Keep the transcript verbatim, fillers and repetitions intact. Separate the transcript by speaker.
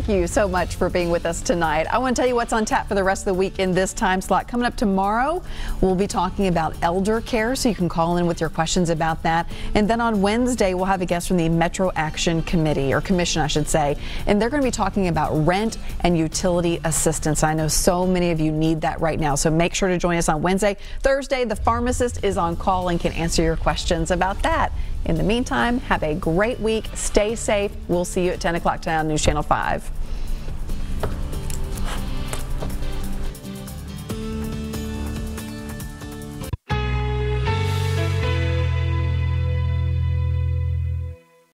Speaker 1: thank you so much for being with us tonight. I want to tell you what's on tap for the rest of the week in this time slot. Coming up tomorrow, we'll be talking about elder care, so you can call in with your questions about that. And then on Wednesday, we'll have a guest from the Metro Action Committee, or Commission, I should say, and they're going to be talking about rent and utility assistance. I know so many of you need that right now, so make sure to join us on Wednesday. Thursday, the pharmacist is on call and can answer your questions about that. In the meantime, have a great week. Stay safe. We'll see you at ten o'clock tonight on News Channel five.